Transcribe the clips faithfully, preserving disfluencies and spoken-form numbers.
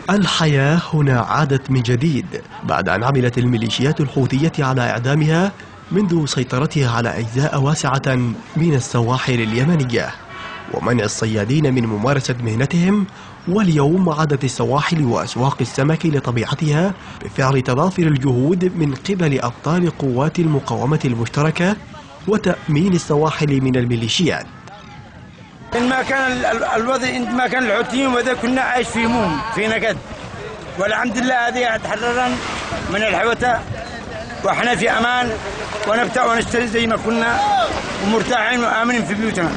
الحياة هنا عادت من جديد بعد أن عملت الميليشيات الحوثية على إعدامها منذ سيطرتها على أجزاء واسعة من السواحل اليمنية ومنع الصيادين من ممارسة مهنتهم. واليوم عادت السواحل وأسواق السمك لطبيعتها بفعل تضافر الجهود من قبل أبطال قوات المقاومة المشتركة وتأمين السواحل من الميليشيات. إن ما كان الوضع إن ما كان الحوثيين وذا كنا عايش في هموم في نكد، والحمد لله هذه تحررنا من الحوثة وإحنا في أمان ونبتع ونشتري زي ما كنا ومرتاحين وآمنين في بيوتنا.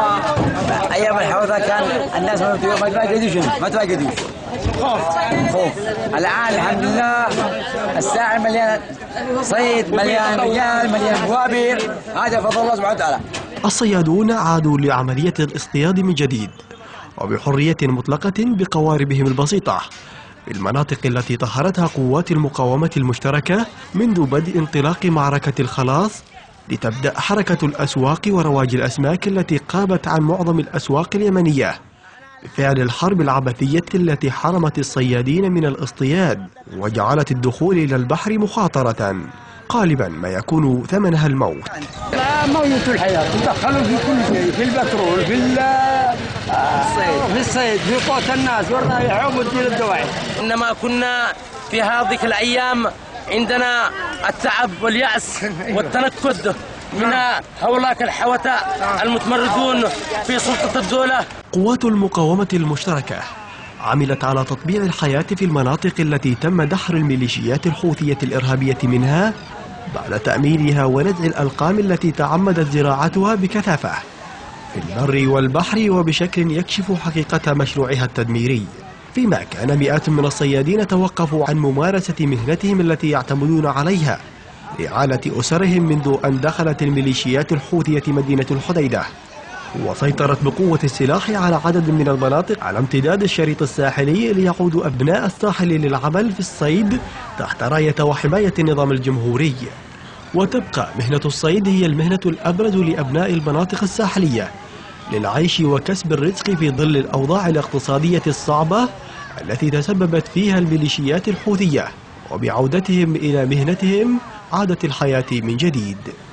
أيام الحوثة كان الناس ما تفقدوش ما تفقدوش خوف خوف. الآن الحمد لله الساحل مليان صيد، مليان رجال، مليان بوابير، هذا فضل الله سبحانه وتعالى. الصيادون عادوا لعملية الاصطياد من جديد وبحرية مطلقة بقواربهم البسيطة في المناطق التي طهرتها قوات المقاومة المشتركة منذ بدء انطلاق معركة الخلاص، لتبدأ حركة الأسواق ورواج الأسماك التي قامت عن معظم الأسواق اليمنية بفعل الحرب العبثية التي حرمت الصيادين من الاصطياد وجعلت الدخول إلى البحر مخاطرة، غالبا ما يكون ثمنها الموت. لا موت الحياة، تدخلوا في كل شيء، في البترول، في الصيد، في الصيد، في قوت الناس والرائحة ومدير الدواعي. إنما كنا في هذه الأيام عندنا التعب واليأس والتنكد من هؤلاء الحوثة المتمردون في سلطة الدولة. قوات المقاومة المشتركة عملت على تطبيع الحياة في المناطق التي تم دحر الميليشيات الحوثية الإرهابية منها بعد تأمينها ونزع الألقام التي تعمدت زراعتها بكثافة في البر والبحر وبشكل يكشف حقيقة مشروعها التدميري، فيما كان مئات من الصيادين توقفوا عن ممارسة مهنتهم التي يعتمدون عليها لإعالة أسرهم منذ أن دخلت الميليشيات الحوثية مدينة الحديدة وسيطرت بقوة السلاح على عدد من المناطق على امتداد الشريط الساحلي، ليعود أبناء الساحل للعمل في الصيد تحت راية وحماية النظام الجمهوري. وتبقى مهنة الصيد هي المهنة الأبرز لأبناء المناطق الساحلية للعيش وكسب الرزق في ظل الأوضاع الاقتصادية الصعبة التي تسببت فيها الميليشيات الحوثية، وبعودتهم إلى مهنتهم عادت الحياة من جديد.